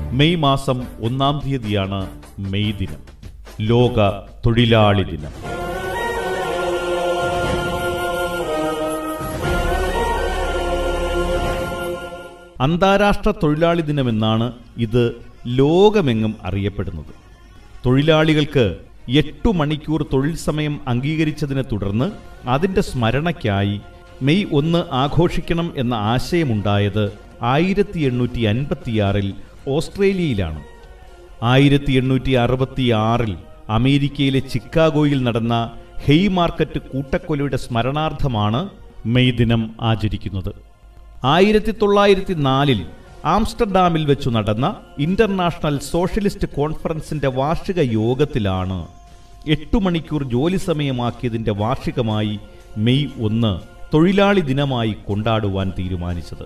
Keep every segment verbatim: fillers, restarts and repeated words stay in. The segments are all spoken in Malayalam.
മെയ് മാസം ഒന്നാം തീയതിയാണ് മെയ് ദിനം, ലോക തൊഴിലാളി ദിനം. അന്താരാഷ്ട്ര തൊഴിലാളി ദിനമെന്നാണ് ഇത് ലോകമെങ്ങും അറിയപ്പെടുന്നത്. തൊഴിലാളികൾക്ക് എട്ടു മണിക്കൂർ തൊഴിൽ സമയം അംഗീകരിച്ചതിനെ തുടർന്ന് അതിൻ്റെ സ്മരണയ്ക്കായി മെയ് ഒന്ന് ആഘോഷിക്കണം എന്ന ആശയമുണ്ടായത് ആയിരത്തി എണ്ണൂറ്റി അൻപത്തിയാറിൽ ഓസ്ട്രേലിയയിലാണ്. ആയിരത്തി എണ്ണൂറ്റി അറുപത്തി ആറിൽ അമേരിക്കയിലെ ചിക്കാഗോയിൽ നടന്ന ഹെയ് മാർക്കറ്റ് കൂട്ടക്കൊലയുടെ സ്മരണാർത്ഥമാണ് മെയ് ദിനം ആചരിക്കുന്നത്. ആയിരത്തി തൊള്ളായിരത്തി നാലിൽ ആംസ്റ്റർഡാമിൽ വെച്ചു നടന്ന ഇന്റർനാഷണൽ സോഷ്യലിസ്റ്റ് കോൺഫറൻസിന്റെ വാർഷിക യോഗത്തിലാണ് എട്ടു മണിക്കൂർ ജോലി സമയമാക്കിയതിന്റെ വാർഷികമായി മെയ് ഒന്ന് തൊഴിലാളി ദിനമായി കൊണ്ടാടുവാൻ തീരുമാനിച്ചത്.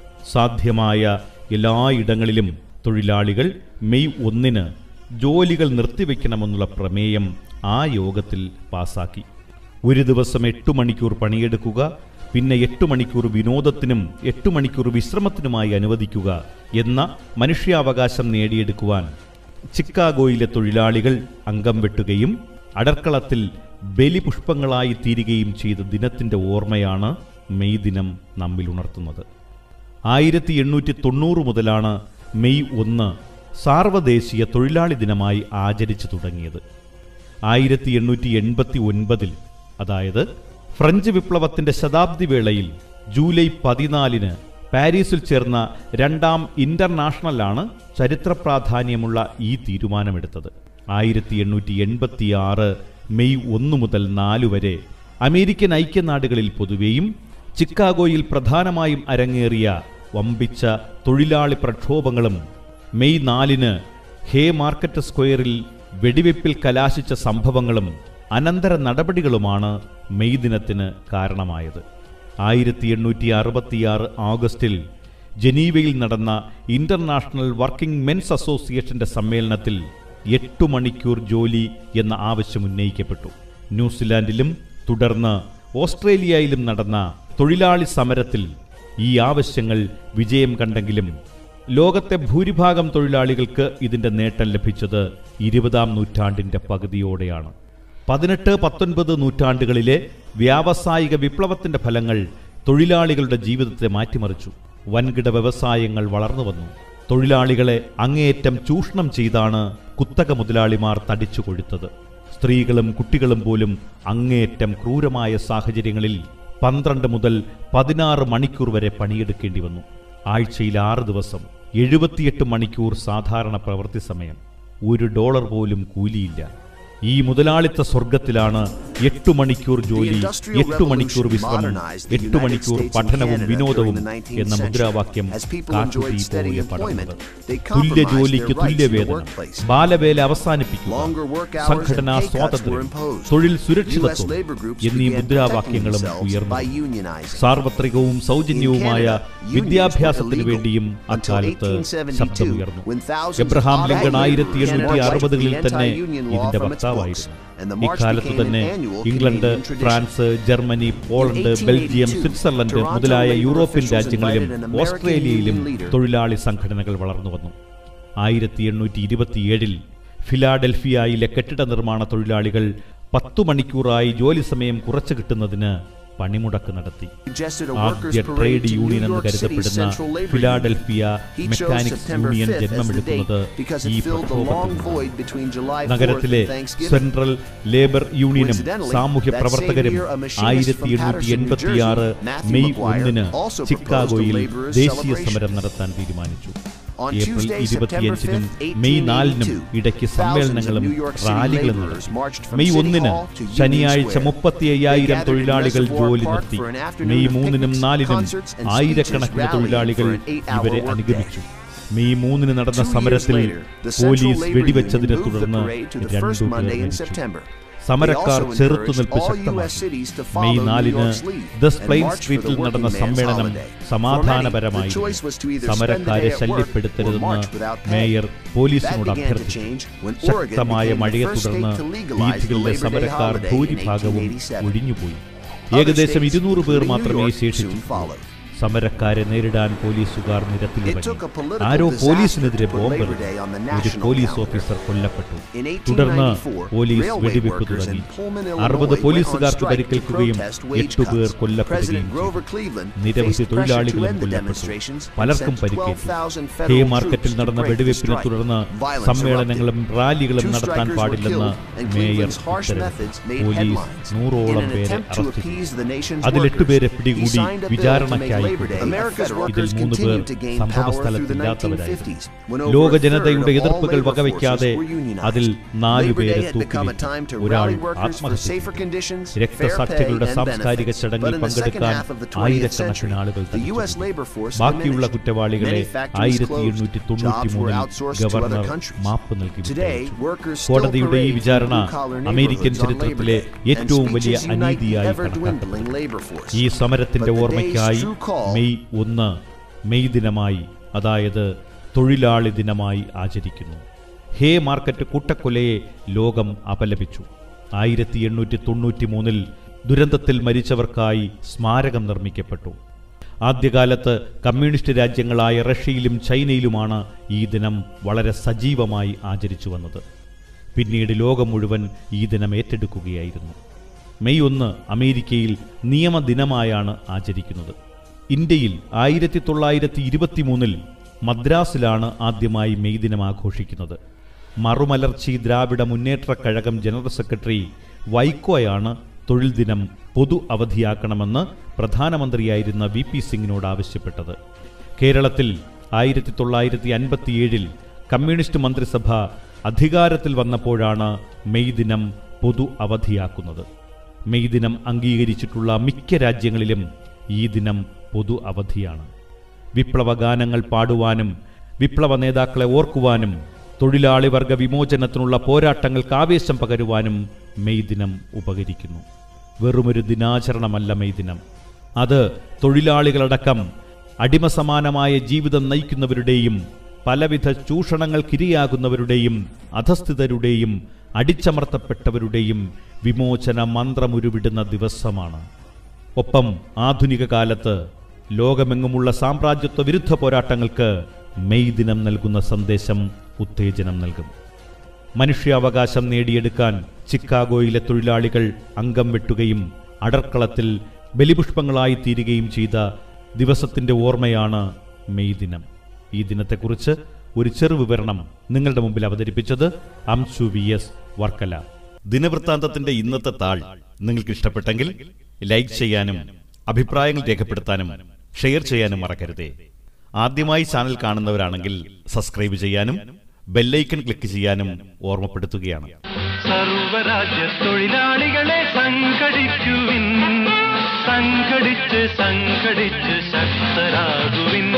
സാധ്യമായ എല്ലായിടങ്ങളിലും തൊഴിലാളികൾ മെയ് ഒന്നിന് ജോലികൾ നിർത്തിവെക്കണമെന്നുള്ള പ്രമേയം ആ യോഗത്തിൽ പാസാക്കി. ഒരു ദിവസം എട്ടു മണിക്കൂർ പണിയെടുക്കുക, പിന്നെ എട്ടു മണിക്കൂർ വിനോദത്തിനും എട്ടു മണിക്കൂർ വിശ്രമത്തിനുമായി അനുവദിക്കുക എന്ന മനുഷ്യാവകാശം നേടിയെടുക്കുവാൻ ചിക്കാഗോയിലെ തൊഴിലാളികൾ അംഗം വെട്ടുകയും അടർക്കളത്തിൽ ബലിപുഷ്പങ്ങളായി തീരുകയും ചെയ്ത ദിനത്തിൻ്റെ ഓർമ്മയാണ് മെയ് ദിനം നമ്മിൽ ഉണർത്തുന്നത്. ആയിരത്തി എണ്ണൂറ്റി തൊണ്ണൂറ് മുതലാണ് മെയ് ഒന്ന് സാർവദേശീയ തൊഴിലാളി ദിനമായി ആചരിച്ചു തുടങ്ങിയത്. ആയിരത്തി എണ്ണൂറ്റി എൺപത്തി ഒൻപതിൽ, അതായത് ഫ്രഞ്ച് വിപ്ലവത്തിന്റെ ശതാബ്ദി വേളയിൽ ജൂലൈ പതിനാലിന് പാരീസിൽ ചേർന്ന രണ്ടാം ഇന്റർനാഷണലാണ് ചരിത്ര പ്രാധാന്യമുള്ള ഈ തീരുമാനമെടുത്തത്. ആയിരത്തി എണ്ണൂറ്റി എൺപത്തി ആറ് മെയ് ഒന്ന് മുതൽ നാല് വരെ അമേരിക്കൻ ഐക്യനാടുകളിൽ പൊതുവെയും ചിക്കാഗോയിൽ പ്രധാനമായും അരങ്ങേറിയ വമ്പിച്ച തൊഴിലാളി പ്രക്ഷോഭങ്ങളും മെയ് നാലിന് ഹേ മാർക്കറ്റ് സ്ക്വയറിൽ വെടിവെപ്പിൽ കലാശിച്ച സംഭവങ്ങളും അനന്തര നടപടികളുമാണ് മെയ് ദിനത്തിന് കാരണമായത്. ആയിരത്തി എണ്ണൂറ്റി അറുപത്തിയാറ് ഓഗസ്റ്റിൽ ജനീവയിൽ നടന്ന ഇന്റർനാഷണൽ വർക്കിംഗ് മെൻസ് അസോസിയേഷന്റെ സമ്മേളനത്തിൽ എട്ടു മണിക്കൂർ ജോലി എന്ന ആവശ്യം ഉന്നയിക്കപ്പെട്ടു. ന്യൂസിലാൻഡിലും തുടർന്ന് ഓസ്ട്രേലിയയിലും നടന്ന തൊഴിലാളി സമരത്തിൽ ഈ ആവശ്യങ്ങൾ വിജയം കണ്ടെങ്കിലും ലോകത്തെ ഭൂരിഭാഗം തൊഴിലാളികൾക്ക് ഇതിന്റെ നേട്ടം ലഭിച്ചത് ഇരുപതാം നൂറ്റാണ്ടിന്റെ പകുതിയോടെയാണ്. പതിനെട്ട് പത്തൊൻപത് നൂറ്റാണ്ടുകളിലെ വ്യാവസായിക വിപ്ലവത്തിന്റെ ഫലങ്ങൾ തൊഴിലാളികളുടെ ജീവിതത്തെ മാറ്റിമറിച്ചു. വൻകിട വ്യവസായങ്ങൾ വളർന്നു വന്നു. തൊഴിലാളികളെ അങ്ങേയറ്റം ചൂഷണം ചെയ്താണ് കുത്തക മുതലാളിമാർ തടിച്ചു കൊഴുത്തത്. സ്ത്രീകളും കുട്ടികളും പോലും അങ്ങേയറ്റം ക്രൂരമായ സാഹചര്യങ്ങളിൽ പന്ത്രണ്ട് മുതൽ പതിനാറ് മണിക്കൂർ വരെ പണിയെടുക്കേണ്ടി വന്നു. ആഴ്ചയിൽ ആറ് ദിവസം, എഴുപത്തിയെട്ട് മണിക്കൂർ സാധാരണ പ്രവൃത്തി സമയം, ഒരു ഡോളർ പോലും കൂലിയില്ല. ഈ മുതലാളിത്ത സ്വർഗത്തിലാണ് എട്ടു മണിക്കൂർ ജോലി, എട്ടു മണിക്കൂർ വിശ്രമം, എട്ടു മണിക്കൂർ പഠനവും വിനോദവും എന്ന മുദ്രാവാക്യം കാട്ടുതീ പോലെ പടർന്നത്. തുല്യ ജോലിക്ക് തുല്യവേതനം, ബാലവേല അവസാനിപ്പിക്കുക, സംഘടനാ സ്വാതന്ത്ര്യം, തൊഴിൽ സുരക്ഷിതത്വം എന്നീ മുദ്രാവാക്യങ്ങളും ഉയർന്നു. സാർവത്രികവും സൗജന്യവുമായ വിദ്യാഭ്യാസത്തിനു വേണ്ടിയും അക്കാലത്ത് ശബ്ദമുയർന്നു. എബ്രഹാം ലിങ്കൺ ആയിരത്തി എണ്ണൂറ്റി അറുപതുകളിൽ തന്നെ ഇതിന്റെ വക്താവായിരുന്നു. ഇക്കാലത്ത് തന്നെ England, France, Germany, Poland, Belgium, Switzerland മുതലായ യൂറോപ്യൻ രാജ്യങ്ങളിലും ഓസ്ട്രേലിയയിലും തൊഴിലാളി സംഘടനകൾ വളർന്നു വന്നു. ആയിരത്തി എണ്ണൂറ്റി ഇരുപത്തിയേഴിൽ ഫിലാഡൽഫിയയിലെ കെട്ടിട നിർമ്മാണ തൊഴിലാളികൾ പത്തു മണിക്കൂറായി ജോലി സമയം കുറച്ചു കിട്ടുന്നതിന് പണിമുടക്ക് നടത്തി. ആദ്യ ട്രേഡ് യൂണിയൻ എന്ന് കരുതപ്പെടുന്ന ഫിലാഡൽഫിയ മെക്കാനിക്സ് യൂണിയൻ ജന്മമെടുക്കുന്നത് ഈ പ്രക്ഷോഭത്തിൽ. നഗരത്തിലെ സെൻട്രൽ ലേബർ യൂണിയനും സാമൂഹ്യ പ്രവർത്തകരും ആയിരത്തി എണ്ണൂറ്റി എൺപത്തിയാറ് മെയ് ഒന്നിന് ചിക്കാഗോയിൽ ദേശീയ സമരം നടത്താൻ തീരുമാനിച്ചു. ഏപ്രിൽ ഇരുപത്തിയഞ്ചിനും മെയ് നാലിനും ഇടയ്ക്ക് സമ്മേളനങ്ങളും റാലികളും നടത്തി. മെയ് ഒന്നിന് ശനിയാഴ്ച മുപ്പത്തി അയ്യായിരം തൊഴിലാളികൾ ജോലി നിർത്തി. മെയ് മൂന്നിനും നാലിനും ആയിരക്കണക്കിന് തൊഴിലാളികൾ ഇവരെ അനുഗമിച്ചു. മെയ് മൂന്നിന് നടന്ന സമരത്തിൽ പോലീസ് വെടിവെച്ചതിനെ തുടർന്ന് രണ്ടുപേർ മരിച്ചു. സമരക്കാർ ചെറുത്തുനിൽപ്പ് ശക്തമാക്കി. മെയ് നാലിന് ദസ് പ്ലെയിൻ സ്ട്രീറ്റിൽ നടന്ന സമ്മേളനം സമാധാനപരമായി. സമരക്കാരെ ശല്യപ്പെടുത്തരുതെന്ന് മേയർ പോലീസിനോട് അഭ്യർത്ഥിച്ചു. ശക്തമായ മഴയെ തുടർന്ന് വീഥികളിലെ സമരക്കാർ ഭൂരിഭാഗവും ഒഴിഞ്ഞുപോയി. ഏകദേശം ഇരുന്നൂറ് പേർ മാത്രമേ ശേഷിച്ചു. സമരക്കാരെ നേരിടാൻ പോലീസുകാർ നിരത്തിലിറങ്ങി. ആരോ പോലീസിനെതിരെ ബോംബെറിഞ്ഞു. ഒരു പോലീസ് ഓഫീസർ കൊല്ലപ്പെട്ടു. തുടർന്ന് പോലീസ് വെടിവെപ്പ് തുടങ്ങി. അറുപത് പോലീസുകാർക്ക് പരിക്കേൽക്കുകയും എട്ടുപേർ കൊല്ലപ്പെടുകയും ചെയ്തു. നിരവധി തൊഴിലാളികളും കൊല്ലപ്പെട്ടു. പലർക്കും പരിക്കേറ്റു. ഹേ മാർക്കറ്റിൽ നടന്ന വെടിവെപ്പിനെ തുടർന്ന് സമ്മേളനങ്ങളും റാലികളും നടത്താൻ പാടില്ലെന്ന് മേയർ ഉത്തരവിട്ടു. പോലീസ് നൂറോളം പേരെ അറസ്റ്റ് ചെയ്തു. അതിൽ എട്ടുപേരെ പിടികൂടി വിചാരണയ്ക്കായി. ഇതിൽ മൂന്ന് പേർ സംഭവസ്ഥലത്തില്ലാത്തവരായിരുന്നു. ലോക ജനതയുടെ എതിർപ്പുകൾ വകവയ്ക്കാതെ അതിൽ നാലുപേരെ തൂക്കിലിട്ടു. ഒരാൾ ആത്മഹത്യ. രക്തസാക്ഷികളുടെ സാംസ്കാരിക ചടങ്ങിൽ പങ്കെടുക്കാൻ ആയിരക്കണക്കിന് ആളുകൾ. ബാക്കിയുള്ള കുറ്റവാളികളെ ആയിരത്തി എണ്ണൂറ്റി തൊണ്ണൂറ്റി മൂന്നിൽ ഗവർണർ മാപ്പ് നൽകി. കോടതിയുടെ ഈ വിചാരണ അമേരിക്കൻ ചരിത്രത്തിലെ ഏറ്റവും വലിയ അനീതിയായി കണക്കാക്കപ്പെട്ടു. ഈ സമരത്തിന്റെ ഓർമ്മയ്ക്കായി മെയ് ഒന്ന് മെയ് ദിനമായി, അതായത് തൊഴിലാളി ദിനമായി ആചരിക്കുന്നു. ഹേ മാർക്കറ്റ് കൂട്ടക്കൊലയെ ലോകം അപലപിച്ചു. ആയിരത്തി എണ്ണൂറ്റി തൊണ്ണൂറ്റി മൂന്നിൽ ദുരന്തത്തിൽ മരിച്ചവർക്കായി സ്മാരകം നിർമ്മിക്കപ്പെട്ടു. ആദ്യകാലത്ത് കമ്മ്യൂണിസ്റ്റ് രാജ്യങ്ങളായ റഷ്യയിലും ചൈനയിലുമാണ് ഈ ദിനം വളരെ സജീവമായി ആചരിച്ചു വന്നത്. പിന്നീട് ലോകം മുഴുവൻ ഈ ദിനം ഏറ്റെടുക്കുകയായിരുന്നു. മെയ് ഒന്ന് അമേരിക്കയിൽ നിയമദിനമായാണ് ആചരിക്കുന്നത്. ഇന്ത്യയിൽ ആയിരത്തി തൊള്ളായിരത്തി ഇരുപത്തി മൂന്നിൽ മദ്രാസിലാണ് ആദ്യമായി മെയ് ദിനം ആഘോഷിക്കുന്നത്. മറുമലർച്ചി ദ്രാവിഡ മുന്നേറ്റ കഴകം ജനറൽ സെക്രട്ടറി വൈക്കോയാണ് തൊഴിൽ ദിനം പൊതു അവധിയാക്കണമെന്ന് പ്രധാനമന്ത്രിയായിരുന്ന വി പി സിംഗിനോട് ആവശ്യപ്പെട്ടത്. കേരളത്തിൽ ആയിരത്തി തൊള്ളായിരത്തി അൻപത്തിയേഴിൽ കമ്മ്യൂണിസ്റ്റ് മന്ത്രിസഭ അധികാരത്തിൽ വന്നപ്പോഴാണ് മെയ് ദിനം പൊതു അവധിയാക്കുന്നത്. മെയ് ദിനം അംഗീകരിച്ചിട്ടുള്ള മിക്ക രാജ്യങ്ങളിലും ഈ ദിനം പൊതു അവധിയാണ്. വിപ്ലവ ഗാനങ്ങൾ പാടുവാനും വിപ്ലവ നേതാക്കളെ ഓർക്കുവാനും തൊഴിലാളി വർഗ വിമോചനത്തിനുള്ള പോരാട്ടങ്ങൾക്ക് ആവേശം പകരുവാനും മെയ് ദിനം ഉപകരിക്കുന്നു. വെറുമൊരു ദിനാചരണമല്ല മെയ് ദിനം. അത് തൊഴിലാളികളടക്കം അടിമസമാനമായ ജീവിതം നയിക്കുന്നവരുടെയും പലവിധ ചൂഷണങ്ങൾക്കിരയാകുന്നവരുടെയും അധസ്ഥിതരുടെയും അടിച്ചമർത്തപ്പെട്ടവരുടെയും വിമോചന മന്ത്രമുരുവിടുന്ന ദിവസമാണ്. ഒപ്പം ആധുനിക കാലത്ത് ലോകമെങ്ങുമുള്ള സാമ്രാജ്യത്വ വിരുദ്ധ പോരാട്ടങ്ങൾക്ക് മെയ് ദിനം നൽകുന്ന സന്ദേശം ഉത്തേജനം നൽകും. മനുഷ്യാവകാശം നേടിയെടുക്കാൻ ചിക്കാഗോയിലെ തൊഴിലാളികൾ അംഗം വെട്ടുകയും അടർക്കളത്തിൽ ബലിപുഷ്പങ്ങളായി തീരുകയും ചെയ്ത ദിവസത്തിന്റെ ഓർമ്മയാണ് മെയ് ദിനം. ഈ ദിനത്തെക്കുറിച്ച് ഒരു ചെറു വിവരണം നിങ്ങളുടെ മുമ്പിൽ അവതരിപ്പിച്ചത് അംശു വി എസ് വർക്കല. ദിനവൃത്താന്തത്തിന്റെ ഇന്നത്തെ താൾ നിങ്ങൾക്ക് ഇഷ്ടപ്പെട്ടെങ്കിൽ ലൈക്ക് ചെയ്യാനും അഭിപ്രായങ്ങൾ രേഖപ്പെടുത്താനും ഷെയർ ചെയ്യാനും മറക്കരുതേ. ആദ്യമായി ചാനൽ കാണുന്നവരാണെങ്കിൽ സബ്സ്ക്രൈബ് ചെയ്യാനും ബെല്ലൈക്കൺ ക്ലിക്ക് ചെയ്യാനും ഓർമ്മപ്പെടുത്തുകയാണ്. സർവരാജ്യ തൊഴിലാളികളെ സംഘടിക്കുവിൻ, സംഘടിച്ച് സംഘടിച്ച് ശക്തരാകുവിൻ.